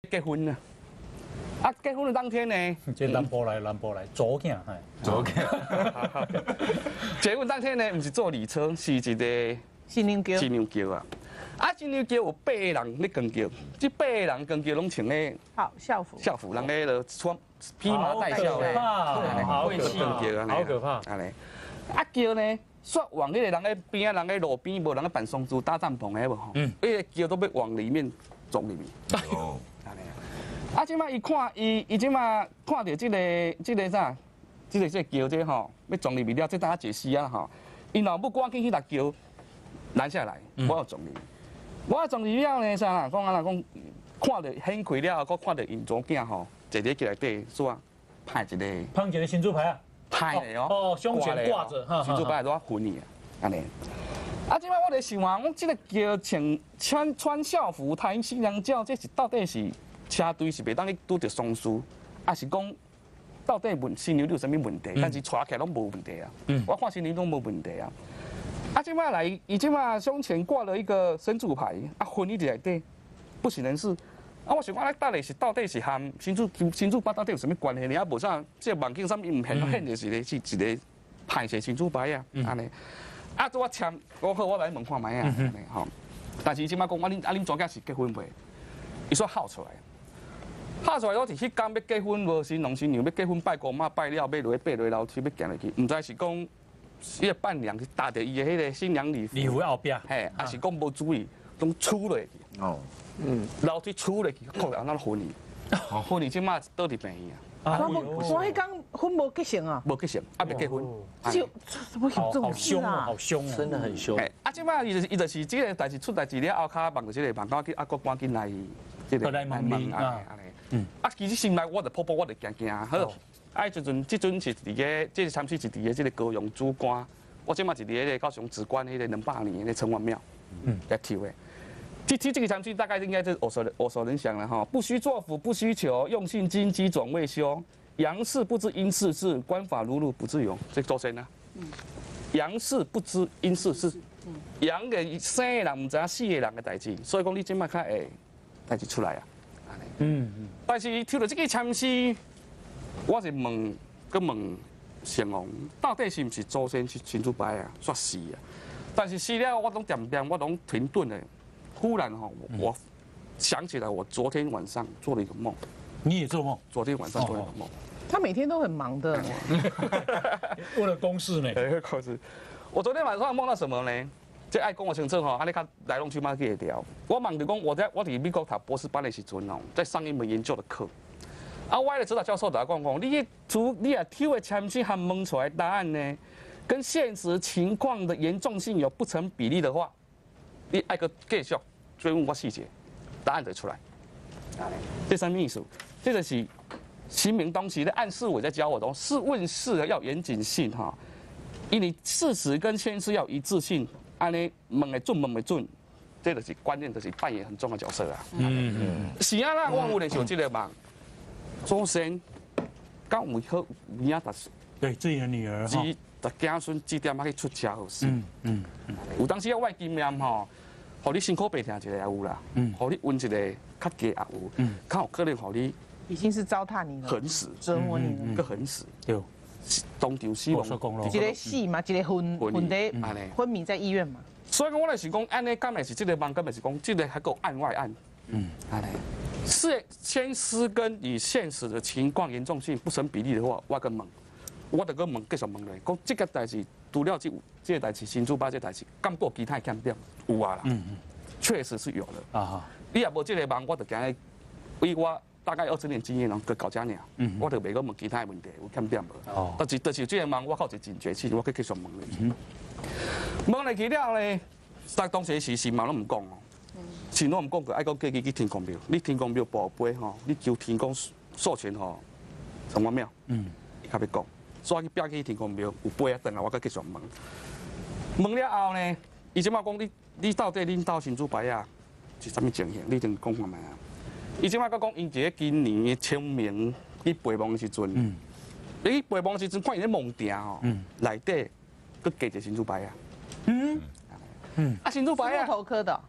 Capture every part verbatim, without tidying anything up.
结婚啊。啊，结婚的当天呢， 这南部来，南部来，左囝，嘿， 左见， 结婚当天呢，不是做礼车，是一个新娘桥， 新娘桥啊。啊，新娘桥有八个人咧跟桥，这八个人跟桥拢穿咧好校服， 校服，人咧就穿披麻戴孝咧， 好跟桥安尼， 好可怕， 安尼。啊桥呢，说往迄个人咧边啊，人咧路边无人咧办松竹搭帐篷的无吼，嗯，迄个桥都要往里面走入去。 哦， 安尼。啊，即摆伊看伊伊即摆看到即个即个啥，即个即个桥这吼，要撞入去了，这大家解释啊吼。伊老母赶紧去把桥拦下来，我要撞入。我要撞入了呢，啥啦？讲啊啦，讲看到掀开了，搁看到因祖囝吼，坐伫桥内底，煞派一个胖姐的新猪牌啊， 派的哦， 哦，胸前挂着，哈， 新竹摆都要昏去啊，安尼。啊，即摆我咧想啊，讲即个桥穿穿穿校服抬新娘轿，这是到底是车队是袂当去拄着丧事，还是讲到底问新娘有啥物问题？但是带起来拢无问题啊。我看新娘拢无问题啊。啊，即摆来，伊即摆胸前挂了一个神主牌，啊，婚礼内底不省人事。啊，我想讲，咱到底是到底是和新主新主牌到底有啥物关系呢？啊，无啥，即个网景上面唔显，显就是咧是一个派些新主牌啊，安尼。啊，做我签，我好，我来问看卖啊，安尼吼。但是即摆讲，啊恁啊恁庄家是结婚未？伊说敲出来，敲出来，我是迄天要结婚，无新郎新娘要结婚拜公妈拜了，要落爬落楼梯要行入去，唔知是讲伊个伴娘是搭着伊个迄个新娘礼服， 礼服后边， 嘿，还是讲无注意，拢杵落去， 哦， 嗯，楼梯杵落去，靠后那婚礼，婚礼即摆倒伫病院啊， 我无，我迄天婚无结成啊， 无结成，啊未结婚， 就怎么有这种好凶哦， 事啊好？凶哦， 真的很凶。 哎，啊，即摆伊就是伊就是即个代志出代志了后，骹望着即个望到去啊，搁赶紧来即个来问你啊安尼，嗯，啊，其实心内我就泡泡，我就惊惊，好，啊，即阵即阵是伫个，即个参事是伫个即个高雄主官，我即摆是伫迄个高雄职官迄个两百年的城隍庙，嗯，来抽的。这这这个参事大概应该是耳熟耳熟能详了哈，不须作福，不须求，用信金鸡总未休。阳事不知阴事事，官法如如不自由。这周深啊，阳事不知阴事事，阳嘅生嘅人唔知死嘅人嘅代志，所以讲你即摆较会代志出来啊。 嗯嗯， 但是抽到这个参事，我是问，佮问成王，到底是唔是周深去新竹牌啊？说是啊，但是死了我拢点点，我拢停顿了。忽然哈，我想起来，我昨天晚上做了一个梦。 你也做梦？ 昨天晚上做了一个梦。 他每天都很忙的， 为了公事呢？ 哎，公事。我昨天晚上梦到什么呢？这爱跟我清楚哈，安尼看来龙去脉去会聊。我梦着讲，我在我伫美国读博士班的时阵哦，在上一门研究的课。啊，我的指导教授就来讲讲，你除你啊抽的参数和蒙出来答案呢，跟现实情况的严重性有不成比例的话，你爱个继续追问我细节，答案就出来。这什么意思？这就是新明当时的暗示我在教我的，是问事要严谨性哈，因为事实跟现实要一致性，安尼问的准问的准，这就是关键，就是扮演很重要的角色啊。 嗯嗯， 是啊，那我有咧想这个梦，祖先刚有好有影达对自己的女儿哈， 只达子孙几点啊去出车祸死。 嗯嗯嗯， 有当时要外经验吼，互你辛苦白听一个也有啦，嗯，互你温一个较低也有，嗯，较有可能互你已经是糟蹋你了， 横死， 折磨你了。 个横死， 有当场死亡。 我说讲咯一个死嘛，一个昏昏的安尼。 昏迷在医院嘛。 所以讲，我来是讲，安尼，敢会是这个梦，敢会是讲，这个还够案外案。嗯，安尼。是先施跟与现实的情况严重性不成比例的话，我个问，我得个问继续问咧，讲这个代志除了这这个代志，新竹巴这代志，敢过其他欠点有啊啦。嗯嗯，确实是有的。啊哈，你也无这个梦，我就惊以我大概二十年经验，就搞这样，嗯，我就袂个问其他问题有欠点无。哦，但是但是这个梦，我靠一警觉性，我可以继续问咧。嗯，问落去了咧，但当时是是嘛拢唔讲哦。前我唔讲过，爱讲过去去天公庙，你天公庙报碑吼，你求天公授权吼，城隍庙，嗯，伊较要讲，所以去标去天公庙有碑啊，等下我再继续问。问了后呢，伊即马讲你你到底恁兜新竹牌啊是啥物情形？你先讲看卖啊。伊即马佮讲，因一个今年的清明去陪梦的时阵，嗯，你陪梦的时阵看伊咧梦埕吼，嗯，内底佮加一个新竹牌啊，嗯嗯，啊新竹牌啊。 木头科的，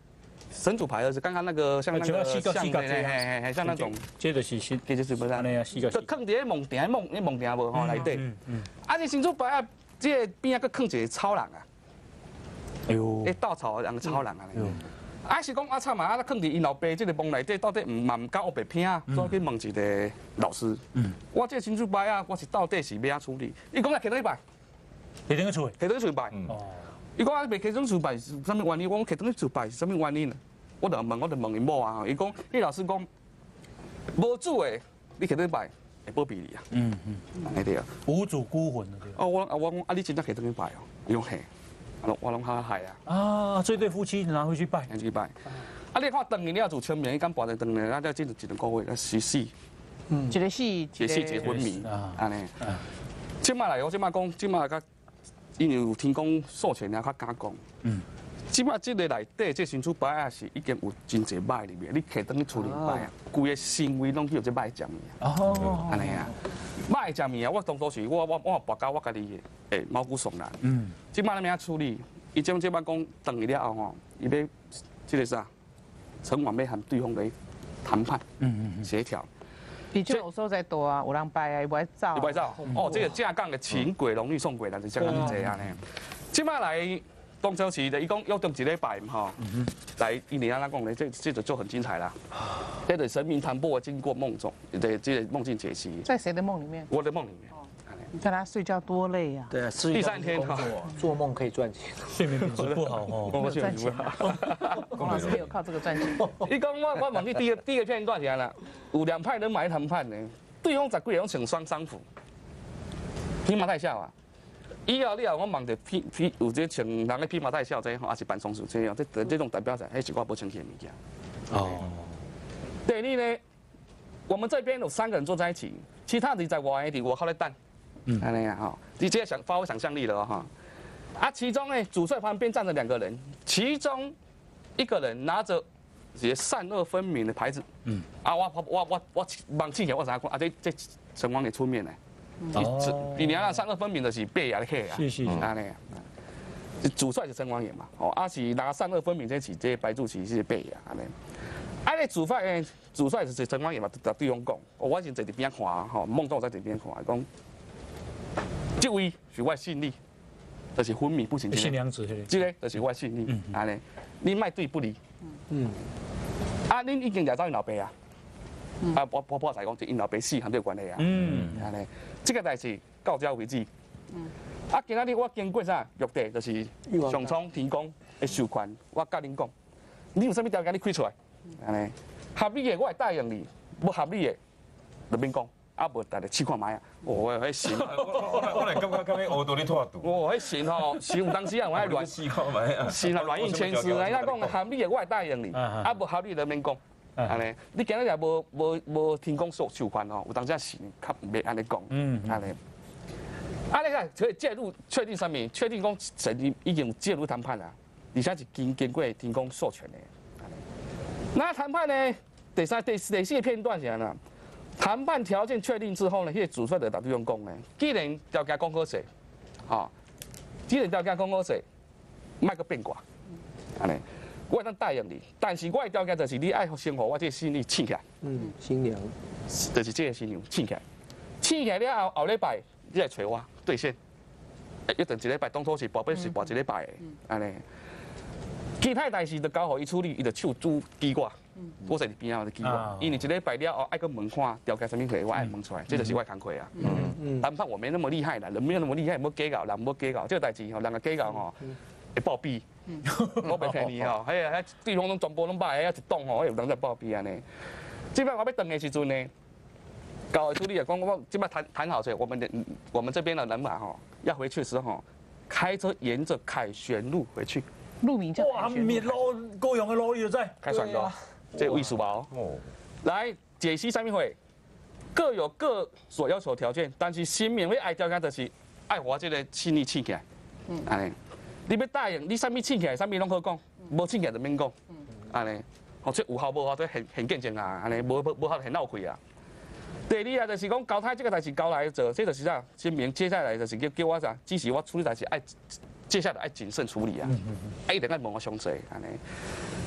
神主牌就是刚刚那个像那个像嘿嘿像那种， 这就是是， 这就是不是？ 安尼啊，四角就放伫咧梦顶，梦咧梦顶无吼内底。 嗯嗯。 啊，你神主牌啊，这个边啊，佮放一个草人啊。 哎呦。 诶，稻草人个草人啊。啊是讲啊惨啊，啊放伫因老爸这个梦内底，到底唔嘛唔敢学白拼啊，所以去问一个老师。嗯。我这神主牌啊，我是到底是要安处理？伊讲啊，摕倒去摆。 摕倒去厝。 摕倒去厝摆。哦。伊讲啊，袂摕倒去厝摆是啥物原因？我讲摕倒去厝摆是啥物原因呢？我就问，我就问因某啊，伊讲，迄老师讲，无主的，你摕倒去摆会保庇你啊。嗯嗯。安尼对啊。 无主孤魂的对。 哦，我啊我讲啊，你真正摕倒去摆哦？伊讲嘿。我拢哈嗨啊！ 啊，这对夫妻拿回去拜， 拿去拜。啊，你看当年你要做村民，伊敢跋在当年，啊，了进一两个月，啊，死死。 嗯，一个死，一个死，一个昏迷，安尼。即摆来，我即摆讲，即摆甲，因为有天公授权了，较敢讲。嗯。即摆即个内底，这神主牌啊是已经有真侪歹里面，你摕当去处理歹啊，规个行为拢去有这歹讲物。哦。安尼啊。歹食物啊！我当初是我我我跋到我家己诶毛骨悚然。嗯。即摆咱要处理，伊即即摆讲等伊了后吼，伊要即个啥，城隍要和对方来谈判，嗯嗯嗯，协调。 的确有所在多啊，有人拜啊，伊袂走。 伊袂走。哦，这个正港的请鬼荣誉送鬼啦，就正港这样呢。即摆来当初是的，伊讲约定一礼拜吼，来一年啊，咱讲咧，这这就就很精彩啦。这个神明谈波经过梦中，对，这个梦境解析。 在谁的梦里面？ 我的梦里面。 你看他睡觉多累呀！ 对啊， 第三天哈， 做梦可以赚钱， 睡眠品质不好哦， 没有赚钱。龚老师没有靠这个赚钱。 伊讲我我问你第一个第一个片段是安啦，有两派人买谈判呢，对方十几个人穿双丧服，披麻戴孝啊。以后你后我问着披披有这穿人咧披麻戴孝这吼，还是扮松鼠这样，这这种代表在，迄是我无穿起的物件。哦。第二呢，我们这边有三个人坐在一起，其他的在外地我靠在等。嗯，安尼啊哈，你直接想发挥想象力了哈。啊，其中呢，主帅旁边站着两个人，其中一个人拿着一个善恶分明的牌子。嗯。啊，我我我我我望起来，我啥看啊？这这城隍爷出面呢？哦。你你啊，善恶分明的是白牙的黑啊。 是是。 安尼啊。主帅是城隍爷嘛？哦，啊是拿善恶分明这是这白主席是白牙安尼。啊，你主帅呢？主帅是城隍爷嘛？对对方讲，我先在这边看吼，梦中在这边看讲。这位是我信力，就是昏迷不醒。 新娘子， 这个就是我信力，安尼，你卖对不离。嗯。啊，恁已经掠走因老爸啊？啊，我我我才讲，就因老爸死，含这有关系啊。嗯。安尼，这个代志到这为止。嗯。啊，今仔日我经过啥？玉帝就是上苍天公的授权，我甲恁讲，你有啥物条件你开出来？安尼，合理的我会答应你，不合理的就免讲。啊，无大家试看卖啊！我迄神， 我来感觉敢要学到你拖肚。 我迄神吼，是有当时啊，我爱乱试看卖啊。 是啦，乱应千丝，人家讲合理的我会答应你，啊无合理的免讲。安尼，你今日也无无无天公授授权哦，有当时神较袂安尼讲。嗯，安尼。啊，你看可以介入确定上面，确定讲神已经介入谈判啦，而且是经经过天公授权的。那谈判呢？第三、第四、第四个片段是安怎？谈判条件确定之后呢，迄个主帅就打对方讲呢，既然条件讲好势，吼，既然条件讲好势，莫阁变卦，安尼，我会当答应你，但是我的条件就是你爱先互我这个新娘请起来， 嗯，新娘， 就是这个新娘请起来，请起来了后后礼拜你来找我兑现，一等一礼拜当初是宝贝是博一礼拜的，安尼，其他代志就交互伊处理，伊就手拄机卦。我在边啊，在记我，因为一礼拜了后爱个问看条件什么货，我爱问出来，这就是我的工课啊。嗯，谈判我没那么厉害啦，人没有那么厉害，冇计较，人冇计较，这个代志吼，人个计较吼会暴毙。我袂骗你吼，嘿啊，迄对方拢全部拢摆遐一栋吼，有人在暴毙安尼。即摆我要等的时阵呢，搞处理啊，讲我即摆谈谈好者，我们的我们这边的人马吼，要回去的时候，开车沿着凯旋路回去。 路名叫哇，灭路高雄的路又在开船的。这有意思吧？哦，来解析上面会各有各所要求条件，但是新民会爱条件就是爱我这个心意请起来，嗯，安尼，你要答应，你啥物请起来，啥物拢好讲，无请起来就免讲，嗯，安尼，哦，这有效无效都很很见证啊，安尼，无无无效很闹亏啊。第二啊，就是讲交代这个代志交来做，这就是啥，新民接下来就是叫叫我啥，支持我处理代志爱，接下来爱谨慎处理啊，啊一定爱问我详细，安尼。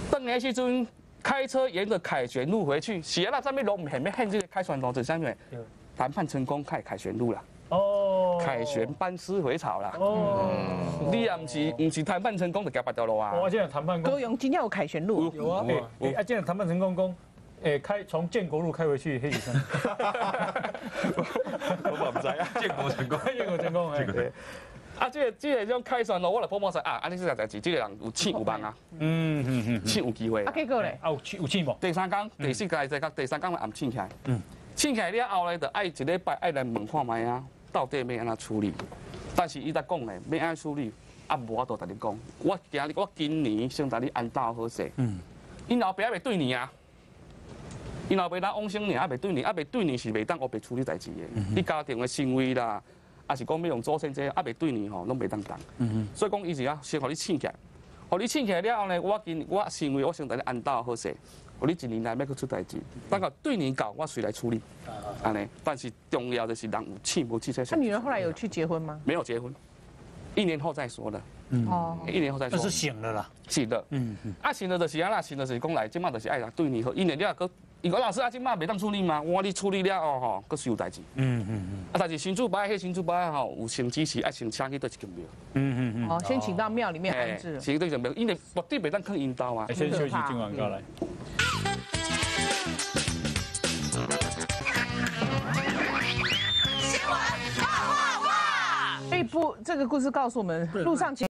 等的时阵开车沿着凯旋路回去，是啊，那上面路唔系咩限这个开船路，就是啥物？谈判成功开凯旋路啦。 哦， 凯旋班师回朝啦。 哦， 你也唔是唔是谈判成功就行别条路啊。 我现在谈判高工雄今天有凯旋路， 有啊，哎哎，啊，现在谈判成功工，哎，开从建国路开回去黑旗山， 我唔知啊。 建国成功， 建国成功，哎， 啊，这个这个种开船路，我来帮忙说啊，安尼这个代志，这个人有钱有望啊， 嗯嗯嗯， 钱有机会啊，。结果咧， 啊有气有气无？ 第三天、第四天、第第三天暗醒起来，嗯，醒起来了后咧，就爱一礼拜爱来问看卖啊，到底要安怎处理？但是伊在讲咧，要安怎处理，啊无我都同你讲，我今日我今年先带你安道好势，嗯，因老爸还袂对你啊，因老爸咱往生年还袂对你，啊袂对你是袂当我袂处理代志的，你家庭的行为啦，啊是讲要用祖先这啊袂对你吼，拢袂当当，嗯所以讲伊是啊，先互你醒起来。互你醒起来了后呢，我今我行为我先等你安道好势，互你一年内要去出代志，等到对年到我谁来处理，安尼。但是重要的是人有钱无钱才他女儿后来有去结婚吗？ 没有结婚，一年后再说的， 哦， 一年后再说。 那是醒了啦， 是的，嗯嗯。啊，醒了就是安啦，醒了就是讲来，即马就是爱人对你好，一年了个。伊讲老师啊，即马袂当处理嘛，我你处理了后吼，佫是有代志。嗯嗯嗯。啊，但是新主牌迄新主牌吼，有先支持，爱先请去倒一间庙。 嗯嗯哦，先请到庙里面安置了。 先去倒一间庙，因为绝对袂当去引导啊。 嗯，先休息，今晚过来。 这一部这个故事告诉我们，路上。